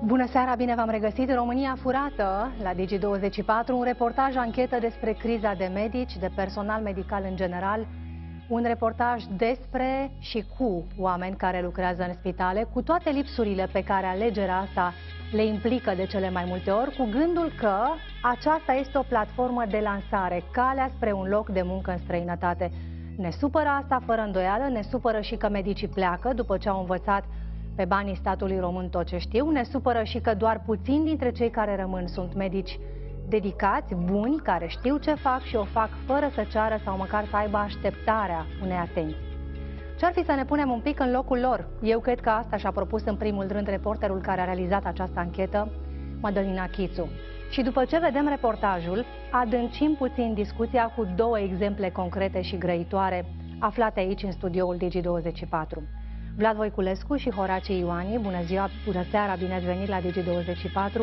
Bună seara, bine v-am regăsit. România furată la Digi24, un reportaj anchetă despre criza de medici, de personal medical în general, un reportaj despre și cu oameni care lucrează în spitale, cu toate lipsurile pe care alegerea asta le implică de cele mai multe ori, cu gândul că aceasta este o platformă de lansare, calea spre un loc de muncă în străinătate. Ne supără asta fără îndoială, ne supără și că medicii pleacă după ce au învățat pe banii statului român tot ce știu, ne supără și că doar puțini dintre cei care rămân sunt medici dedicați, buni, care știu ce fac și o fac fără să ceară sau măcar să aibă așteptarea unei atenții. Ce-ar fi să ne punem un pic în locul lor? Eu cred că asta și-a propus în primul rând reporterul care a realizat această anchetă, Mădălina Chițu. Și după ce vedem reportajul, adâncim puțin discuția cu două exemple concrete și grăitoare aflate aici în studioul Digi24. Vlad Voiculescu și Horațiu Ioani, bună ziua, bună seara, bine ați venit la Digi24.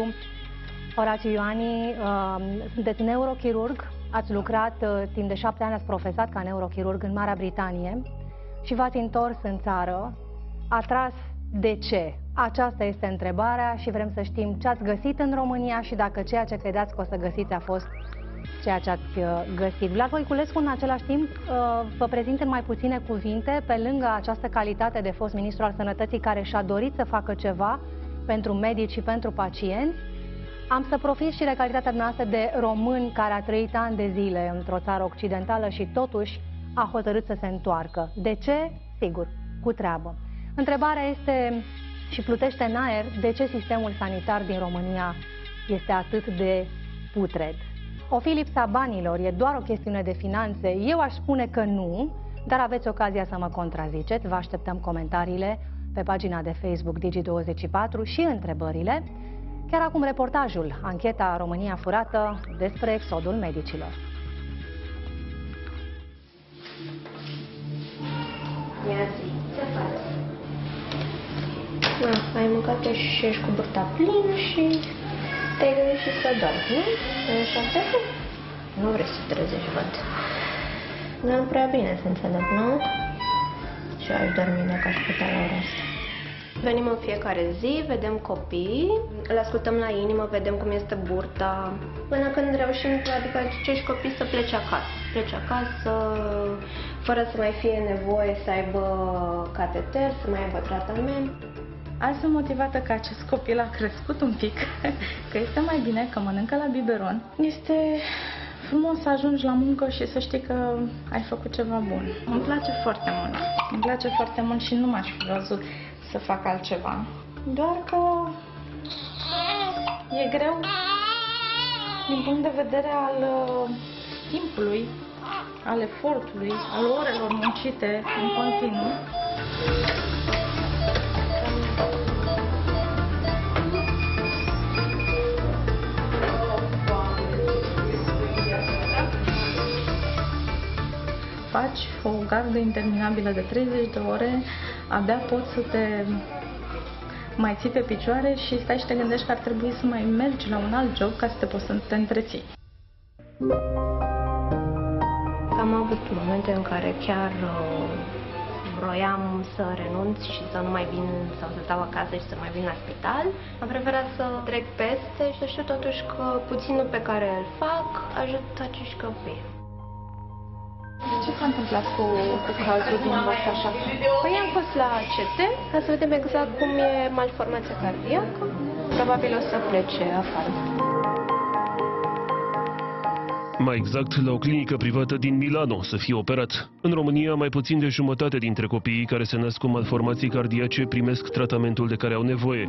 Horațiu Ioani, sunteți neurochirurg, ați lucrat timp de 7 ani, ați profesat ca neurochirurg în Marea Britanie și v-ați întors în țară. Atras de ce? Aceasta este întrebarea și vrem să știm ce ați găsit în România și dacă ceea ce credeați că o să găsiți a fost ceea ce ați găsit. Vlad Voiculescu, în același timp, vă prezint în mai puține cuvinte, pe lângă această calitate de fost ministru al Sănătății care și-a dorit să facă ceva pentru medici și pentru pacienți, am să profit și de calitatea noastră de român care a trăit ani de zile într-o țară occidentală și totuși a hotărât să se întoarcă. De ce? Sigur, cu treabă. Întrebarea este și plutește în aer, de ce sistemul sanitar din România este atât de putred? O fi lipsa banilor, e doar o chestiune de finanțe? Eu aș spune că nu, dar aveți ocazia să mă contraziceți. Vă așteptăm comentariile pe pagina de Facebook Digi24 și întrebările. Chiar acum reportajul, ancheta România furată despre exodul medicilor. Ia zi, ce faci? Ai mâncat și ești cu burta plină și te-ai gândit și să dormi, nu? Ești așa? Nu vrei să trezești, văd. Nu prea bine să înțeleg, nu? Și eu aș dormi dacă aș putea la ora asta. Venim în fiecare zi, vedem copii, îl ascultăm la inimă, vedem cum este burta, până când reușim, adică acești copii să plece acasă. Plece acasă, fără să mai fie nevoie să aibă cateter, să mai aibă tratament. Azi sunt motivată că acest copil a crescut un pic, că este mai bine, că mănâncă la biberon. Este frumos să ajungi la muncă și să știi că ai făcut ceva bun. Îmi place foarte mult. Îmi place foarte mult și nu m-aș fi văzut să fac altceva. Doar că e greu din punct de vedere al timpului, al efortului, al orelor muncite în continuu. Faci o gardă interminabilă de 30 de ore, abia poți să te mai ții pe picioare și stai și te gândești că ar trebui să mai mergi la un alt job ca să te poți să te întreții. Am avut momente în care chiar vroiam să renunț și să nu mai vin sau să stau acasă și să mai vin la spital. Am preferat să trec peste și să știu totuși că puținul pe care îl fac ajută acești copii. Ce s-a întâmplat cu cazul dumneavoastră așa? Păi am fost la CT ca să vedem exact cum e malformația cardiacă. Probabil o să plece afară. Mai exact, la o clinică privată din Milano să fie operat. În România, mai puțin de jumătate dintre copiii care se nasc cu malformații cardiace primesc tratamentul de care au nevoie.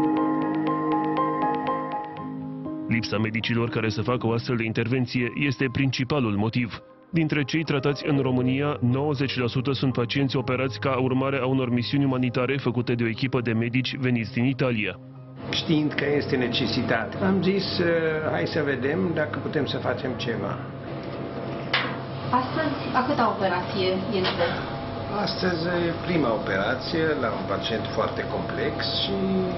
Lipsa medicilor care să facă o astfel de intervenție este principalul motiv. Dintre cei tratați în România, 90% sunt pacienți operați ca urmare a unor misiuni umanitare făcute de o echipă de medici veniți din Italia. Știind că este necesitate, am zis, hai să vedem dacă putem să facem ceva. Astăzi, a câta operație este? Astăzi e prima operație la un pacient foarte complex și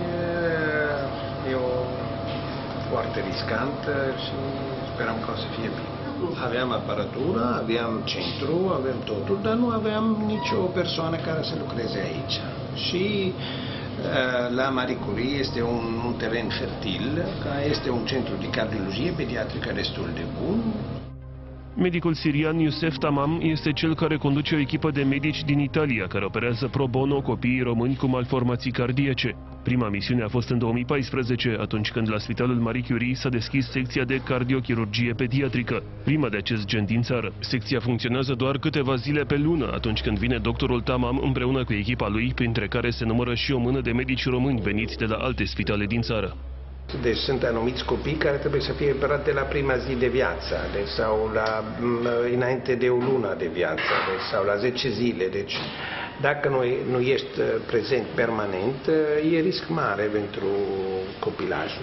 e o foarte riscantă și sperăm că o să fie bine. Aveam aparatură, aveam centru, avem totul, dar nu aveam nicio persoană care să lucreze aici. Și La Marie Curie este un teren fertil, care este un centru de cardiologie pediatrică destul de bun. Medicul sirian Youssef Tamam este cel care conduce o echipă de medici din Italia care operează pro bono copiii români cu malformații cardiace. Prima misiune a fost în 2014, atunci când la Spitalul Marie Curie s-a deschis secția de cardiochirurgie pediatrică, prima de acest gen din țară. Secția funcționează doar câteva zile pe lună, atunci când vine doctorul Tamam împreună cu echipa lui, printre care se numără și o mână de medici români veniți de la alte spitale din țară. Deci sunt anumiți copii care trebuie să fie operați de la prima zi de viață, deci, sau înainte de o lună de viață, deci, sau la 10 zile. Deci dacă nu ești prezent permanent, e risc mare pentru copilajul.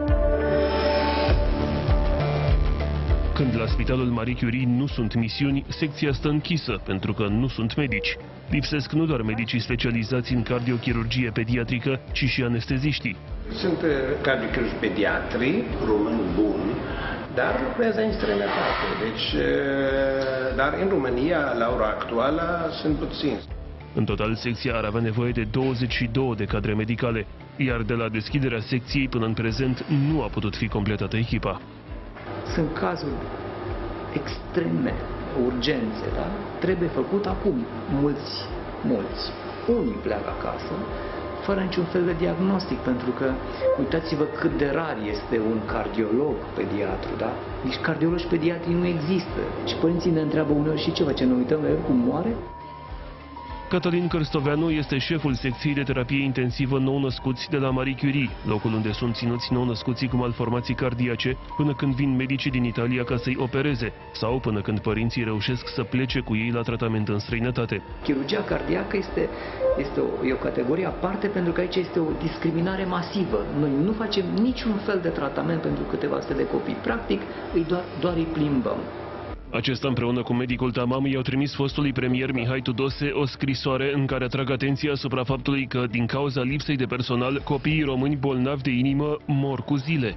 Când la Spitalul Marie Curie nu sunt misiuni, secția stă închisă, pentru că nu sunt medici. Lipsesc nu doar medicii specializați în cardiochirurgie pediatrică, ci și anesteziștii. Sunt cardiochirurgi pediatri, români buni, dar lucrează în străinătate. Deci, dar în România, la ora actuală, sunt puțini. În total, secția ar avea nevoie de 22 de cadre medicale, iar de la deschiderea secției până în prezent nu a putut fi completată echipa. Sunt cazuri extreme, urgențe, da? Trebuie făcut acum. Mulți. Unii pleacă acasă, fără niciun fel de diagnostic, pentru că uitați-vă cât de rar este un cardiolog pediatru, da? Nici cardiologi pediatri nu există. Și părinții ne întreabă uneori și ce facem, ne uităm la el cum moare? Cătălin Cărstoveanu este șeful secției de terapie intensivă nou-născuți de la Marie Curie, locul unde sunt ținuți nou-născuții cu malformații cardiace până când vin medicii din Italia ca să-i opereze sau până când părinții reușesc să plece cu ei la tratament în străinătate. Chirurgia cardiacă e o categorie aparte pentru că aici este o discriminare masivă. Noi nu facem niciun fel de tratament pentru câteva sute de copii. Practic, doar îi plimbăm. Acesta împreună cu medicul Tamam i-au trimis fostului premier Mihai Tudose o scrisoare în care atrag atenția asupra faptului că, din cauza lipsei de personal, copiii români bolnavi de inimă mor cu zile.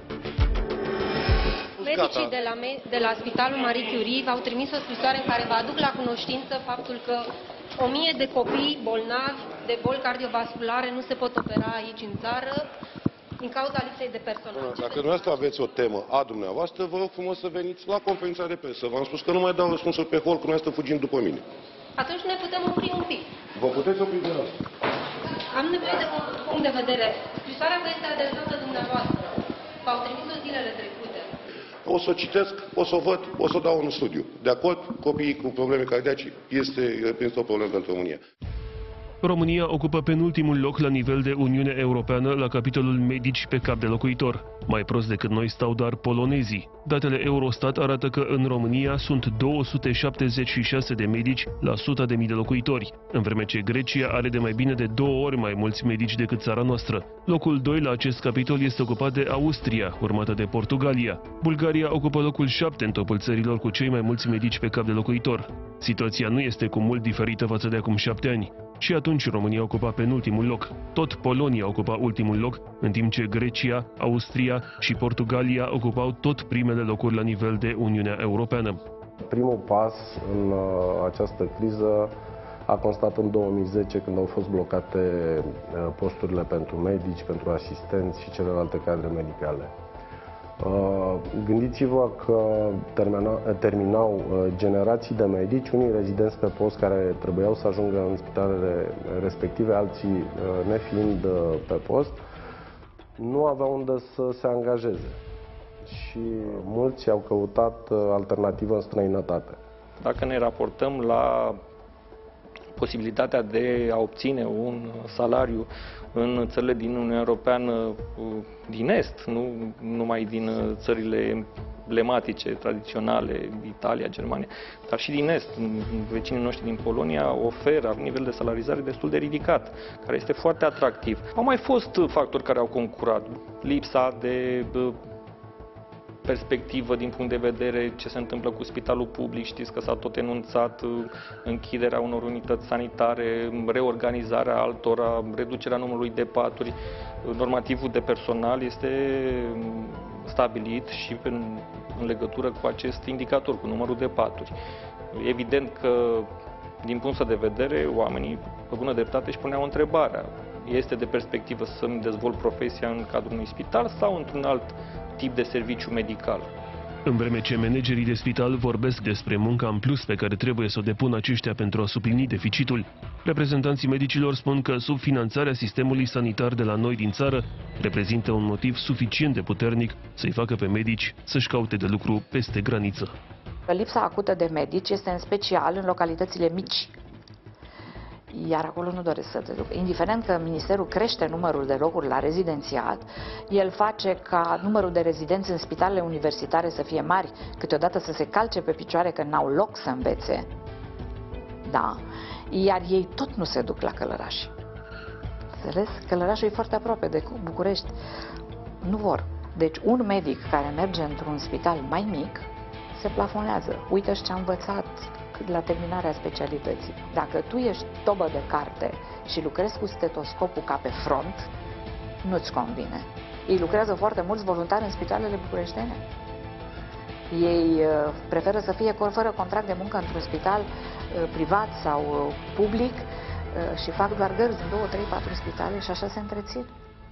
Medicii de la Spitalul Marie Curie v-au trimis o scrisoare în care vă aduc la cunoștință faptul că 1000 de copii bolnavi de boli cardiovasculare nu se pot opera aici în țară din cauza lipsei de personal. Dacă dumneavoastră aveți o temă a dumneavoastră, vă rog frumos să veniți la conferința de presă. V-am spus că nu mai dau răspunsuri pe hol, că dumneavoastră fugind după mine. Atunci ne putem opri un pic. Vă puteți opri de asta. Am nevoie de un punct de vedere. Scrisoarea vă este adresată dumneavoastră. V-au trimis-o zilele trecute. O să o citesc, o să o văd, o să o dau în studiu. De acord, copiii cu probleme cardiace reprezintă o problemă pentru România. România ocupă penultimul loc la nivel de Uniune Europeană la capitolul medici pe cap de locuitor. Mai prost decât noi stau doar polonezii. Datele Eurostat arată că în România sunt 276 de medici la 100.000 de locuitori, în vreme ce Grecia are de mai bine de 2 ori mai mulți medici decât țara noastră. Locul 2 la acest capitol este ocupat de Austria, urmată de Portugalia. Bulgaria ocupă locul 7 în topul țărilor cu cei mai mulți medici pe cap de locuitor. Situația nu este cu mult diferită față de acum 7 ani. Și atunci România ocupa penultimul loc. Tot Polonia ocupa ultimul loc, în timp ce Grecia, Austria și Portugalia ocupau tot primele locuri la nivel de Uniunea Europeană. Primul pas în această criză a constat în 2010, când au fost blocate posturile pentru medici, pentru asistenți și celelalte cadre medicale. Gândiți-vă că terminau generații de medici, unii rezidenți pe post care trebuiau să ajungă în spitalele respective, alții nefiind pe post, nu aveau unde să se angajeze și mulți au căutat alternativă în străinătate. Dacă ne raportăm la posibilitatea de a obține un salariu în țările din Uniunea Europeană din Est, nu numai din țările emblematice, tradiționale, Italia, Germania, dar și din Est, vecinii noștri din Polonia oferă un nivel de salarizare destul de ridicat, care este foarte atractiv. Au mai fost factori care au concurat, lipsa de perspectivă din punct de vedere ce se întâmplă cu spitalul public. Știți că s-a tot enunțat închiderea unor unități sanitare, reorganizarea altora, reducerea numărului de paturi. Normativul de personal este stabilit și în legătură cu acest indicator, cu numărul de paturi. Evident că, din punctul de vedere, oamenii, pe bună dreptate, își puneau întrebarea. este de perspectivă să-mi dezvolt profesia în cadrul unui spital sau într-un alt tip de serviciu medical. În vreme ce managerii de spital vorbesc despre munca în plus pe care trebuie să o depună aceștia pentru a suplini deficitul, reprezentanții medicilor spun că subfinanțarea sistemului sanitar de la noi din țară reprezintă un motiv suficient de puternic să-i facă pe medici să-și caute de lucru peste graniță. Lipsa acută de medici este în special în localitățile mici. Iar acolo nu doresc să te duc. Indiferent că Ministerul crește numărul de locuri la rezidențiat, el face ca numărul de rezidenți în spitalele universitare să fie mari, câteodată să se calce pe picioare că n-au loc să învețe. Da. Iar ei tot nu se duc la Călăraș. Înțeles? Călărașul e foarte aproape de București. Nu vor. Deci un medic care merge într-un spital mai mic se plafonează. Uită-și ce a învățat la terminarea specialității. Dacă tu ești tobă de carte și lucrezi cu stetoscopul ca pe front, nu-ți convine. Ei lucrează foarte mulți voluntari în spitalele bucureștene. Ei preferă să fie fără contract de muncă într-un spital privat sau public și fac doar gărzi în 2, 3, 4 spitale și așa se întrețin.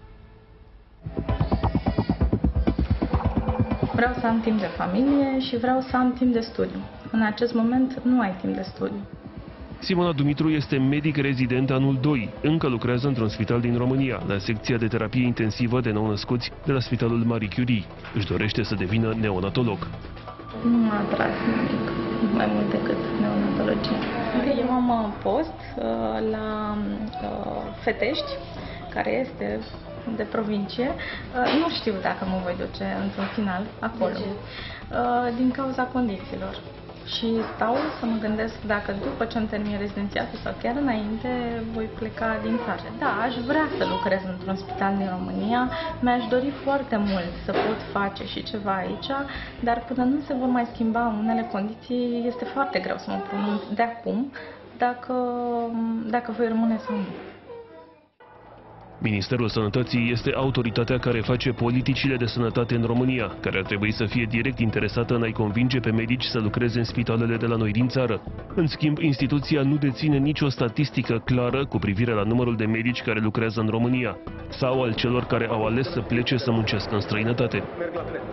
Vreau să am timp de familie și vreau să am timp de studiu. În acest moment nu ai timp de studiu. Simona Dumitru este medic rezident anul 2. Încă lucrează într-un spital din România, la secția de terapie intensivă de nou-născuți de la Spitalul Marie Curie. Își dorește să devină neonatolog. Nu m-a atras nimic, mai mult decât neonatologie. Eu am post la Fetești, care este de provincie. Nu știu dacă mă voi duce într-un final acolo. Din cauza condițiilor. Și stau să mă gândesc dacă după ce îmi termin rezidențiatul sau chiar înainte voi pleca din țară. Da, aș vrea să lucrez într-un spital din România, mi-aș dori foarte mult să pot face și ceva aici, dar până nu se vor mai schimba unele condiții, este foarte greu să mă pronunț de acum dacă voi rămâne sau nu. Ministerul Sănătății este autoritatea care face politicile de sănătate în România, care ar trebui să fie direct interesată în a-i convinge pe medici să lucreze în spitalele de la noi din țară. În schimb, instituția nu deține nicio statistică clară cu privire la numărul de medici care lucrează în România sau al celor care au ales să plece să muncească în străinătate. Merg la plen.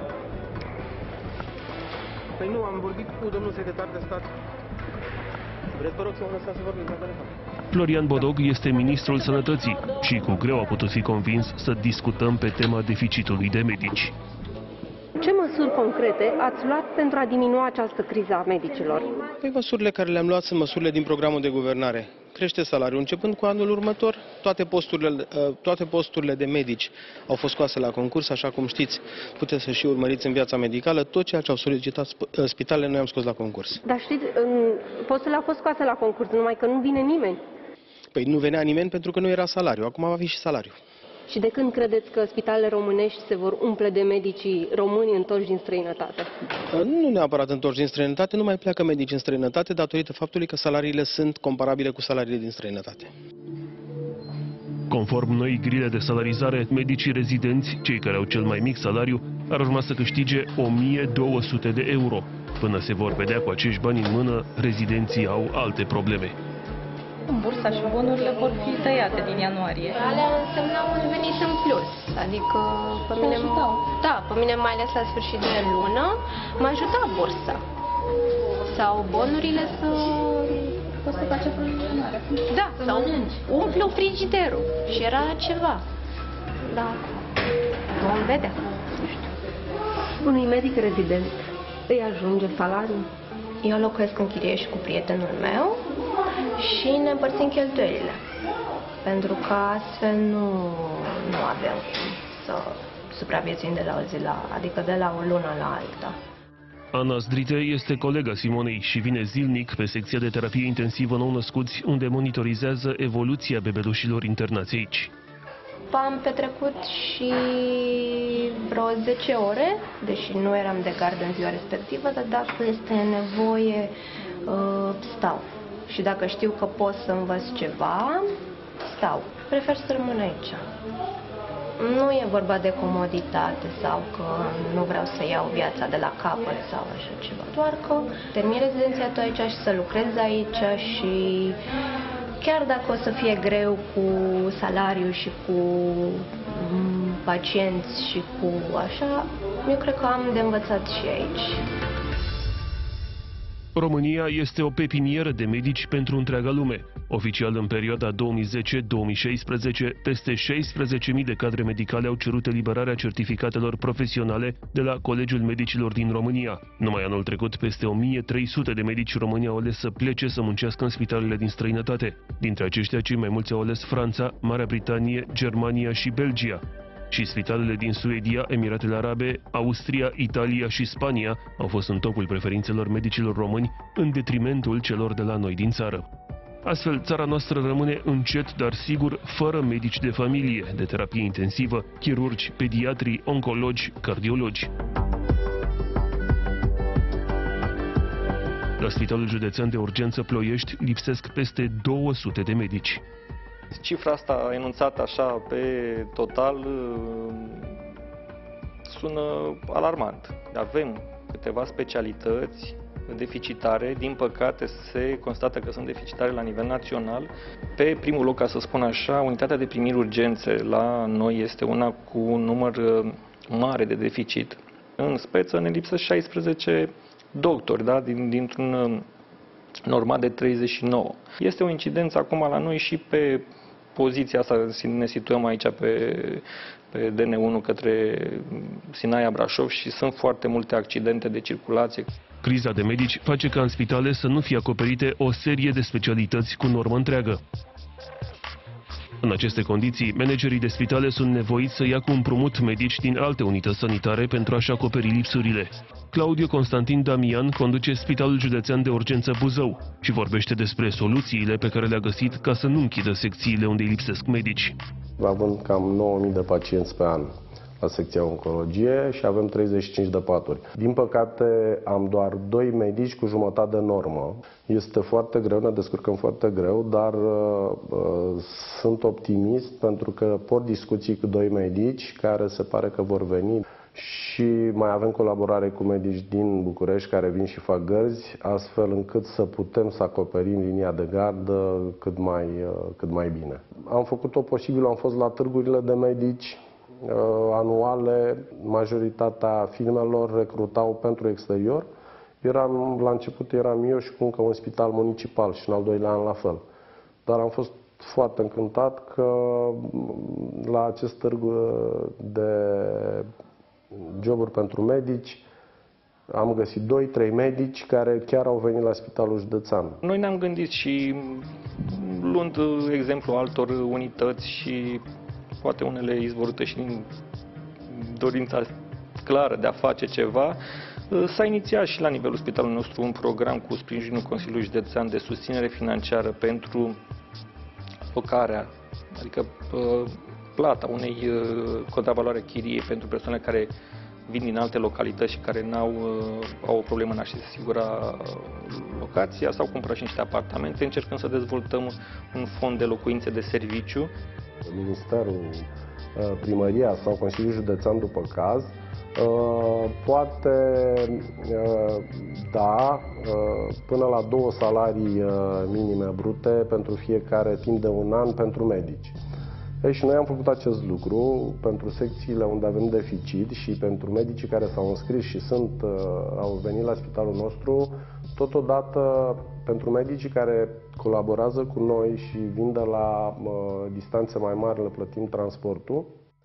Păi nu, am vorbit cu domnul secretar de stat. Vreți, vă rog, să mă lăsați să vorbim la telefon. Florian Bodoc este ministrul Sănătății și cu greu a putut fi convins să discutăm pe tema deficitului de medici. Ce măsuri concrete ați luat pentru a diminua această criză a medicilor? Păi măsurile care le-am luat sunt măsurile din programul de guvernare. Crește salariul. Începând cu anul următor, toate posturile de medici au fost scoase la concurs, așa cum știți. Puteți să și urmăriți în viața medicală tot ceea ce au solicitat spitalele, noi am scos la concurs. Dar știți, posturile au fost scoase la concurs, numai că nu vine nimeni. Păi nu venea nimeni pentru că nu era salariu. Acum va fi și salariu. Și de când credeți că spitalele românești se vor umple de medicii români întorși din străinătate? Nu neapărat întorși din străinătate, nu mai pleacă medici în străinătate datorită faptului că salariile sunt comparabile cu salariile din străinătate. Conform noii grile de salarizare, medicii rezidenți, cei care au cel mai mic salariu, ar urma să câștige 1200 de euro. Până se vor vedea cu acești bani în mână, rezidenții au alte probleme. Bursa și bonurile vor fi tăiate din ianuarie. Alea însemnau un venit în plus. Adică pe mine, pe mine mai ales la sfârșit de lună mă ajuta bursa. Sau bonurile să face frigidere. Da, sau umplu frigiderul. Și era ceva. Da. Vom vedea. Nu știu. Unui medic rezident îi ajunge salariul? Eu locuiesc în chirie și cu prietenul meu și ne împărțim cheltuielile. Pentru că astfel nu avem să supraviețuim de la o zi adică de la o lună la alta. Ana Zdrite este colega Simonei și vine zilnic pe secția de terapie intensivă nou-născuți, unde monitorizează evoluția bebelușilor internați aici. Am petrecut și vreo 10 ore, deși nu eram de gardă în ziua respectivă, dar dacă este nevoie, stau. Și dacă știu că pot să învăț ceva, stau. Prefer să rămân aici. Nu e vorba de comoditate sau că nu vreau să iau viața de la capăt sau așa ceva. Doar că termin rezidențiatul aici și să lucrez aici și chiar dacă o să fie greu cu salariu și cu pacienți și cu așa, eu cred că am de învățat și aici. România este o pepinieră de medici pentru întreaga lume. Oficial, în perioada 2010-2016, peste 16.000 de cadre medicale au cerut eliberarea certificatelor profesionale de la Colegiul Medicilor din România. Numai anul trecut, peste 1.300 de medici români au ales să plece să muncească în spitalele din străinătate. Dintre aceștia, cei mai mulți au ales Franța, Marea Britanie, Germania și Belgia. Și spitalele din Suedia, Emiratele Arabe, Austria, Italia și Spania au fost în topul preferințelor medicilor români, în detrimentul celor de la noi din țară. Astfel, țara noastră rămâne încet, dar sigur, fără medici de familie, de terapie intensivă, chirurgi, pediatri, oncologi, cardiologi. La Spitalul Județean de Urgență Ploiești lipsesc peste 200 de medici. Cifra asta enunțată așa pe total sună alarmant. Avem câteva specialități deficitare, din păcate se constată că sunt deficitare la nivel național. Pe primul loc, ca să spun așa, unitatea de primiri urgențe la noi este una cu un număr mare de deficit. În speță ne lipsesc 16 doctori, da? Dintr-un normat de 39. Este o incidență acum la noi și pe poziția asta, ne situăm aici pe DN1 către Sinaia Brașov și sunt foarte multe accidente de circulație. Criza de medici face ca în spitale să nu fie acoperite o serie de specialități cu normă întreagă. În aceste condiții, managerii de spitale sunt nevoiți să ia cu împrumut medici din alte unități sanitare pentru a-și acoperi lipsurile. Claudiu Constantin Damian conduce Spitalul Județean de Urgență Buzău și vorbește despre soluțiile pe care le-a găsit ca să nu închidă secțiile unde îi lipsesc medici. Avem cam 9.000 de pacienți pe an la secția oncologie și avem 35 de paturi. Din păcate, am doar 2 medici cu jumătate de normă. Este foarte greu, ne descurcăm foarte greu, dar sunt optimist pentru că port discuții cu 2 medici care se pare că vor veni. Și mai avem colaborare cu medici din București care vin și fac gărzi, astfel încât să putem să acoperim linia de gardă cât mai bine. Am făcut tot posibilul, am fost la târgurile de medici anuale, majoritatea firmelor recrutau pentru exterior. La început eram eu și cu încă un spital municipal și în al doilea an la fel. Dar am fost foarte încântat că la acest târg de joburi pentru medici am găsit 2-3 medici care chiar au venit la Spitalul Județean. Noi ne-am gândit și luând exemplu altor unități și poate unele izvorâte și din dorința clară de a face ceva, s-a inițiat și la nivelul spitalului nostru un program cu sprijinul Consiliului Județean de susținere financiară pentru locarea, adică plata unei contravaloare chiriei pentru persoane care vin din alte localități și care au o problemă în a-și asigura locația sau cumpără și niște apartamente. Încercăm să dezvoltăm un fond de locuințe de serviciu. Ministerul, primăria sau Consiliul Județean, după caz, poate da până la 2 salarii minime brute pentru fiecare timp de un an pentru medici. Și noi am făcut acest lucru pentru secțiile unde avem deficit și pentru medicii care s-au înscris și au venit la spitalul nostru, totodată pentru medicii care colaborează cu noi și vin de la distanțe mai mari, le plătim transportul.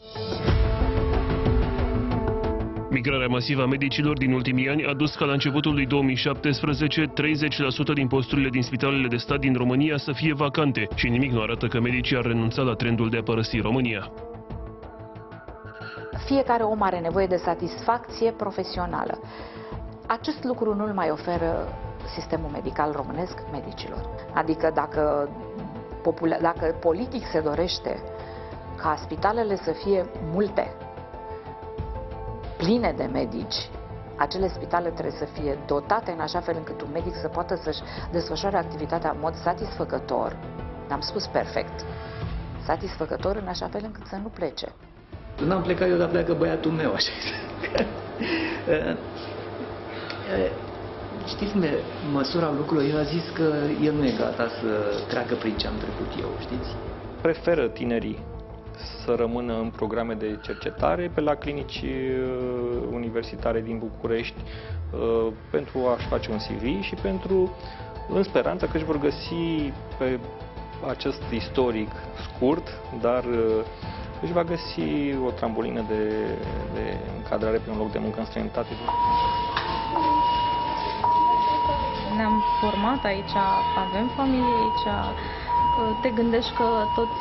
Migrarea masivă a medicilor din ultimii ani a dus ca la începutul lui 2017 30% din posturile din spitalele de stat din România să fie vacante și nimic nu arată că medicii ar renunța la trendul de a părăsi România. Fiecare om are nevoie de satisfacție profesională. Acest lucru nu-l mai oferă sistemul medical românesc medicilor. Adică dacă politic se dorește ca spitalele să fie multe, pline de medici, acele spitale trebuie să fie dotate în așa fel încât un medic să poată să-și desfășoare activitatea în mod satisfăcător, n-am spus perfect, satisfăcător în așa fel încât să nu plece. N-am plecat eu, dar pleacă băiatul meu, așa. știți, măsura lucrurilor, el a zis că el nu e gata să treacă prin ce am trecut eu, știți? Preferă tinerii să rămână în programe de cercetare pe la clinici universitare din București pentru a-și face un CV și în speranța că își vor găsi pe acest istoric scurt, dar își va găsi o trambulină de încadrare pe un loc de muncă în străinătate. Ne-am format aici, avem familie aici, te gândești că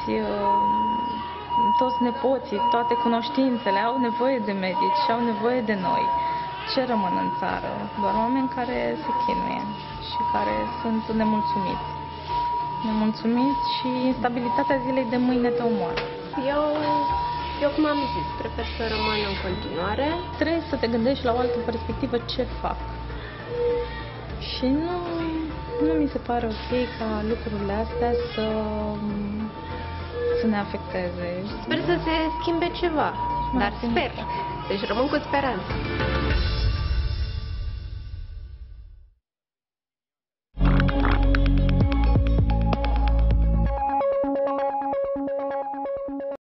toți nepoții, toate cunoștințele au nevoie de medici și au nevoie de noi. Ce rămân în țară? Doar oameni care se chinuie și care sunt nemulțumiți. Nemulțumiți și instabilitatea zilei de mâine te omoară. Eu cum am zis, prefer să rămân în continuare. Trebuie să te gândești la o altă perspectivă ce fac. Și nu mi se pare ok ca lucrurile astea să ne afecteze. Sper să se schimbe ceva, dar sper. Deci rămân cu speranță.